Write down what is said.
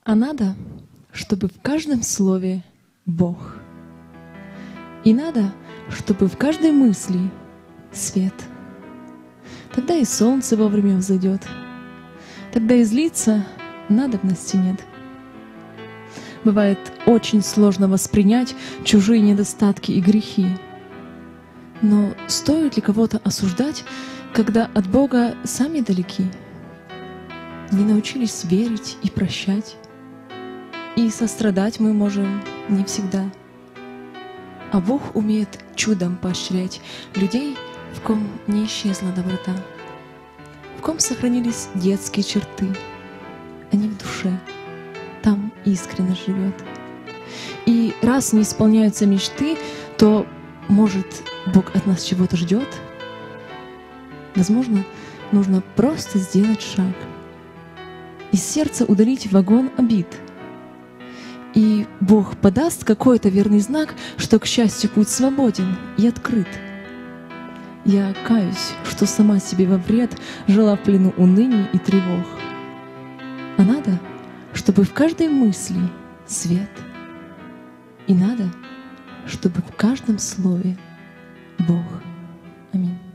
А надо, чтобы в каждом слове Бог. И надо, чтобы в каждой мысли свет. Тогда и солнце вовремя взойдет. Тогда и злиться надобности нет. Бывает очень сложно воспринять чужие недостатки и грехи. Но стоит ли кого-то осуждать, когда от Бога сами далеки? Не научились верить и прощать. И сострадать мы можем не всегда. А Бог умеет чудом поощрять людей, в ком не исчезла доброта, в ком сохранились детские черты, они в душе, там искренне живет. И раз не исполняются мечты, то, может, Бог от нас чего-то ждет? Возможно, нужно просто сделать шаг, из сердца удалить вагон обид. И Бог подаст какой-то верный знак, что, к счастью, путь свободен и открыт. Я каюсь, что сама себе во вред жила в плену уныний и тревог. А надо, чтобы в каждой мысли свет. И надо, чтобы в каждом слове Бог. Аминь.